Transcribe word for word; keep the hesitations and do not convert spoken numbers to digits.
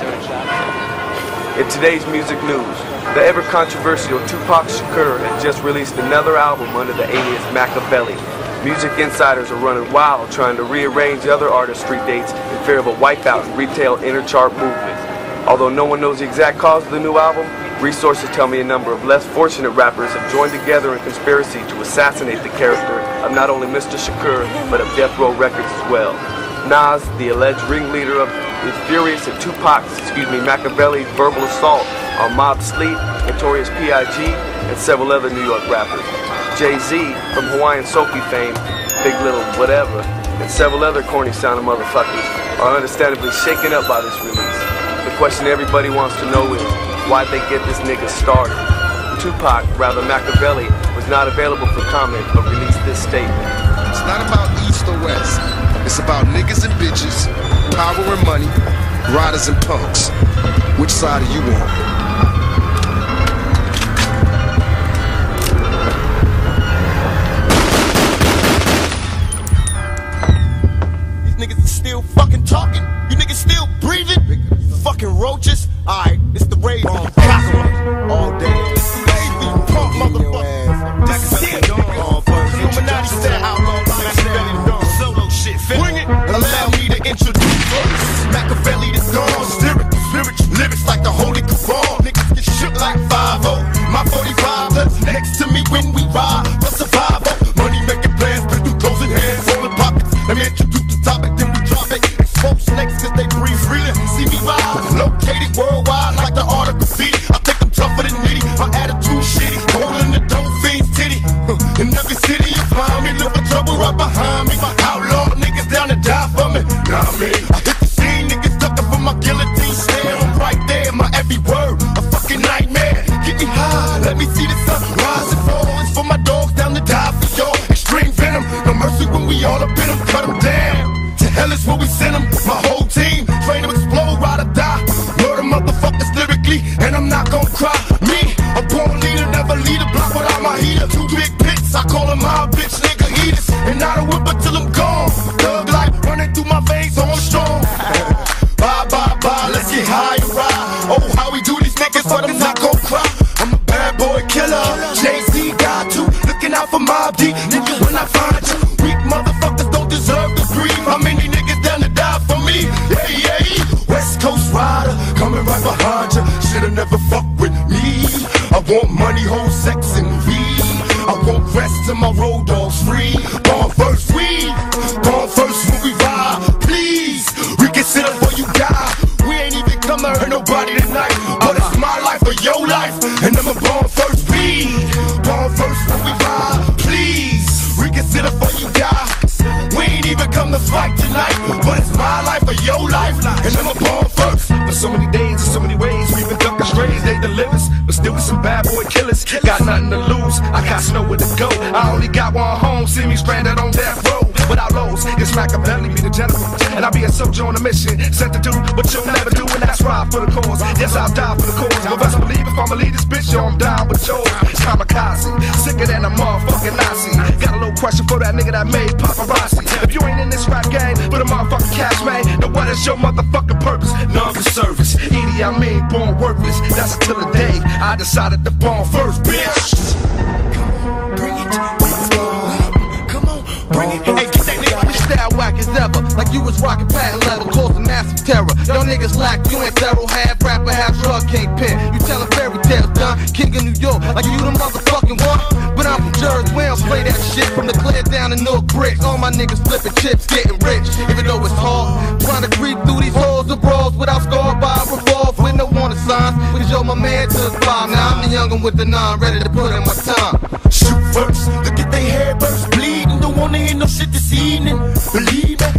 In today's music news, the ever-controversial Tupac Shakur has just released another album under the alias Machiavelli. Music insiders are running wild trying to rearrange other artists' street dates in fear of a wipeout in retail inter-chart movement. Although no one knows the exact cause of the new album, resources tell me a number of less fortunate rappers have joined together in conspiracy to assassinate the character of not only Mister Shakur, but of Death Row Records as well. Nas, the alleged ringleader of is furious at Tupac's, excuse me, Machiavelli's verbal assault on Mob Sleep, Notorious P I G, and several other New York rappers. Jay-Z, from Hawaiian Sophie fame, Big Little Whatever, and several other corny sounding motherfuckers are understandably shaken up by this release. The question everybody wants to know is, why'd they get this nigga started? Tupac, rather Machiavelli, was not available for comment but released this statement. It's not about East or West. It's about niggas and bitches, power and money, riders and punks. Which side are you on? These niggas are still fucking talking. You niggas still breathing. Fucking roaches. Alright, it's the rave on all day. Baby, punk motherfucker. This is it. Illuminati style outlaw. Solo shit. Bring it. Allow me to introduce Machiavelli the dawn. Spirit, spiritual lyrics like the Holy Quran. Niggas get shit like five oh. My forty-five lives next to me when we ride. For survival. Money making plans, but through closing hands, rolling pockets. Let me introduce the topic, then we drop it. Expose snakes cause they breathe freely. See me ride. Located worldwide like the art of graffiti. I think I'm tougher than nitty. My attitude shitty. Holding the dope fiend's titty. In every city you find me, look for trouble right behind me. My outlaw niggas down to die for me. Nah, me. I hit the scene, niggas ducking for my guillotine stare. I'm right there, my every word, a fucking nightmare. Get me high, let me see the sun rise and fall. It's for my dogs down to die for y'all. Extreme venom, no mercy when we all up in them, cut them down. To hell is where we send them, my whole team. Train them, explode, ride or die. Murder motherfuckers lyrically, and I'm not gonna cry. Me, a born leader, never lead a block without my heater. Two big pits, I call them my bitch nigga eaters. And I don't whip until I'm gone. Thug life running through my veins, on strong. Bye, bye, bye, let's get high and ride. Oh, how we do these niggas, but I'm not gon' cry. I'm a bad boy killer, Jay-Z got to. Looking out for Mob Deep, nigga, when I find you. Weak motherfuckers don't deserve to breathe. How many niggas down to die for me? Yeah, yeah. West Coast rider, coming right behind you. Should've never fucked with me. I want money, hoes, sex, and weed. I want rest till my road dogs free. Born first, we born first when we ride. Please, reconsider before you die. We ain't even come to hurt nobody tonight, but it's my life or your life, and I'm a born first. We born first when we ride. Please, reconsider before you die. We ain't even come to fight tonight, but it's my life or your life, and I'm a born first. For so many days, in so many ways, we've been ducking strays, they delivers, but still with some bad boy killers. Got nothing to lose, I got nowhere to go. I only got one home, see me stranded on death row. Without lows, it's Machiavelli, be the general, and I'll be a soldier on a mission, sent to do what you'll never do, and that's ride for the cause. Yes, I'll die for the cause, but best believe if I'ma lead this bitch, yo, I'm down with yours. Kamikaze, sicker than a motherfucking Nazi. Got a little question for that nigga that made paparazzi. If you ain't in this rap game, but a motherfucking cash man, then what is your motherfucking purpose? None for service. Edie, I mean, born worthless. That's until the day I decided to born first, bitch. Bring it, let's go. Come on, bring it. Hey, get that nigga. Your style whack as ever, like you was rocking patent leather, causing massive terror. Y'all niggas lack, you ain't thorough, half rapper, half drug kingpin. You telling fairy tales, done, king of New York, like you the motherfucking one. But I'm from Jersey, we don't play that shit. From the clear down to North Bricks, all my niggas flipping chips, getting rich. Even though it's hard, trying to creep through these halls of brawls without scarred by a revolve with no warning signs. Cause yo, my man to the five. Now I'm the youngin' with the nine, ready to put in my time. Shoot first, look at they hair burst, bleeding. Don't wanna hear no shit this evening. Believe me,